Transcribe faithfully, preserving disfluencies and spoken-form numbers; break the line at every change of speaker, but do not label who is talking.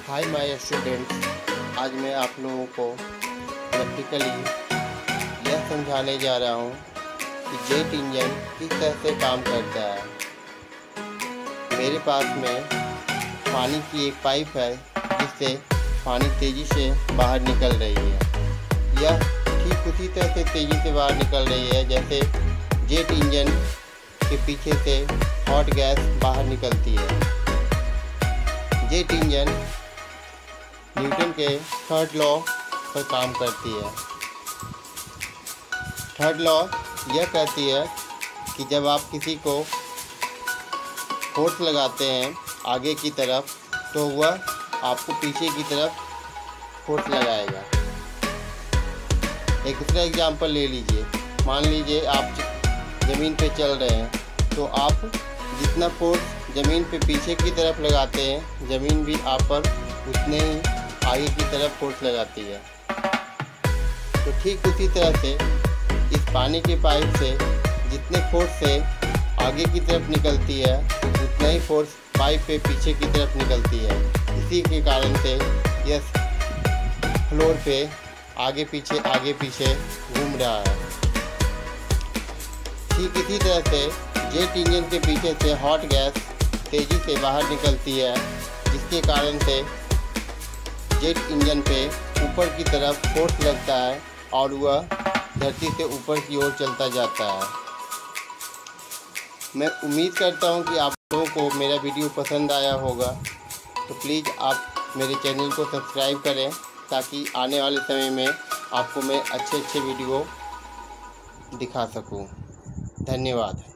Hi my students, आज मैं आप लोगों को प्रैक्टिकली यह समझाने जा रहा हूँ कि जेट इंजन किस तरह से काम करता है। मेरे पास में पानी की एक पाइप है जिससे पानी तेज़ी से बाहर निकल रही है। यह ठीक उसी तरह से तेज़ी से बाहर निकल रही है जैसे जेट इंजन के पीछे से हॉट गैस बाहर निकलती है। जेट इंजन न्यूटन के थर्ड लॉ पर काम करती है। थर्ड लॉ यह कहती है कि जब आप किसी को फोर्स लगाते हैं आगे की तरफ तो वह आपको पीछे की तरफ फोर्स लगाएगा। एक दूसरा एग्जांपल ले लीजिए। मान लीजिए आप ज़मीन पे चल रहे हैं तो आप जितना फोर्स ज़मीन पे पीछे की तरफ लगाते हैं ज़मीन भी आप पर उतने ही आगे की तरफ फोर्स लगाती है। तो ठीक उसी तरह से इस पानी के पाइप से जितने फोर्स से आगे की तरफ निकलती है उतना ही फोर्स पाइप पे पीछे की तरफ निकलती है। इसी के कारण से यह फ्लोर पे आगे पीछे आगे पीछे घूम रहा है। ठीक इसी तरह से जेट इंजन के पीछे से हॉट गैस तेज़ी से बाहर निकलती है, जिसके कारण से जेट इंजन पे ऊपर की तरफ फोर्स लगता है और वह धरती से ऊपर की ओर चलता जाता है। मैं उम्मीद करता हूं कि आप लोगों को मेरा वीडियो पसंद आया होगा, तो प्लीज़ आप मेरे चैनल को सब्सक्राइब करें ताकि आने वाले समय में आपको मैं अच्छे अच्छे वीडियो दिखा सकूं। धन्यवाद।